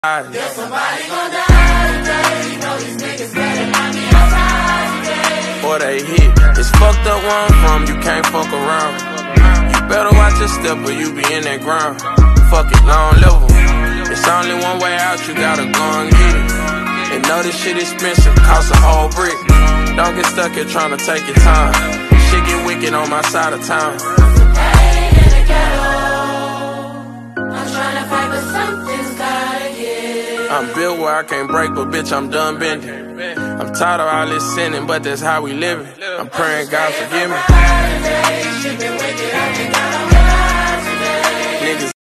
Yeah, somebody gon' die today. You know these niggas better not be outside today. Or they hit. It's fucked up where I'm from, you can't fuck around. You better watch your step or you be in that ground. Fuck it, long level. It's only one way out, you gotta go and get it. And know this shit expensive, cost a whole brick. Don't get stuck here trying to take your time. Shit get wicked on my side of town. Pain in the ghetto. I'm tryna fight, but something's gotta give. I'm built where I can't break, but bitch, I'm done bending. I'm tired of all this sinning, but that's how we living. I'm praying God forgive me. Shit been wicked, I think I don't realize today. Niggas